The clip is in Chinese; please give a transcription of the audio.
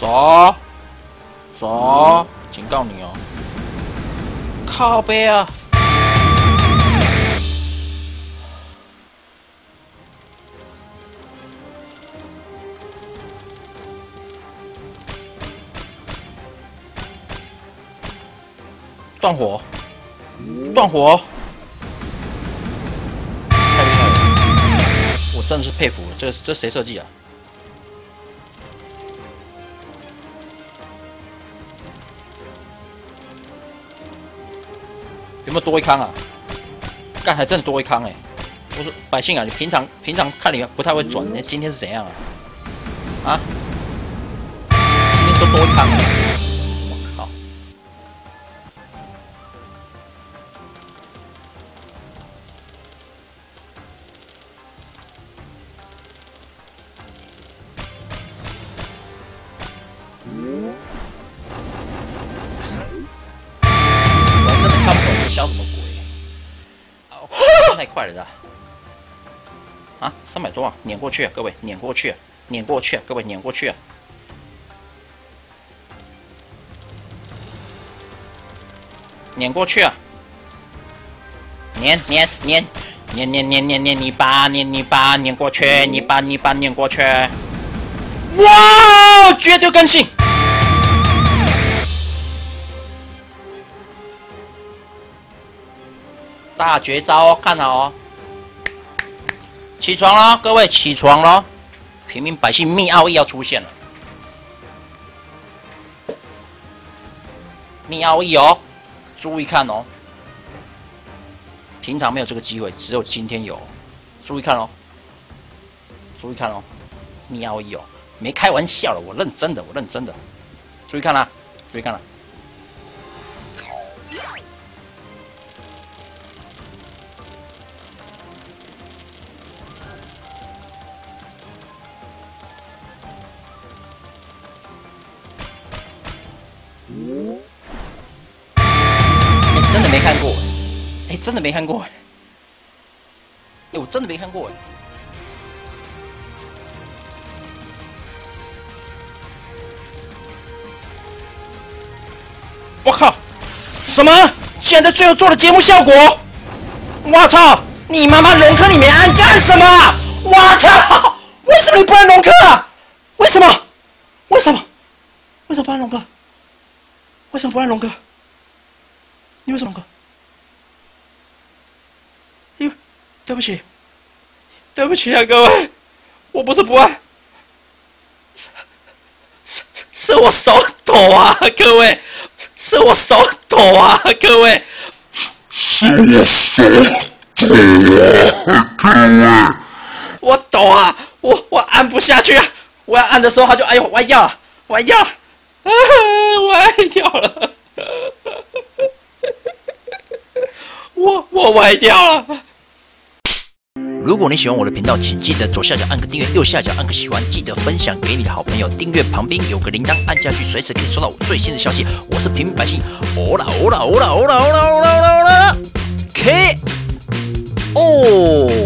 走，走，警告你哦！靠背啊！断火，断火！太厉害了！我真的是佩服了，这谁设计啊？有没有多一康啊？干还真的多一康哎！我说百姓啊，你平常看你不太会转，你今天是怎样啊？啊？今天都多一康了！我靠！我真的看不懂你笑什么鬼！太快了，啊，300多啊，碾过去啊，各位，碾过去啊，碾过去啊，各位，碾过去啊！碾过去啊！碾你爸，碾过去，你爸碾过去！哇，绝对更新！大绝招哦，看好哦！起床了，各位起床了！平民百姓密奥义要出现了，密奥义哦，注意看哦！平常没有这个机会，只有今天有，注意看哦！注意看哦！密奥义哦，没开玩笑了，我认真的，注意看啦，注意看啦！真的没看过，真的没看过，我真的没看过，我靠，什么？现在最后做的节目效果？我操！你妈妈龙科你没按干什么？我操！为什么你不按龙科啊？为什么不按龙科？为什么不按龙科？你为什么龙科？对不起啊，各位，我不是不按，是我手抖啊，各位，是我手抖啊，各位，是我手抖啊，各位，我抖啊，我按不下去啊，我要按的时候他就哎呦歪掉了，歪掉了，我歪掉了。如果你喜欢我的频道，请记得左下角按个订阅，右下角按个喜欢，记得分享给你的好朋友。订阅旁边有个铃铛，按下去随时可以收到我最新的消息。我是平民百姓，欧啦，K 哦。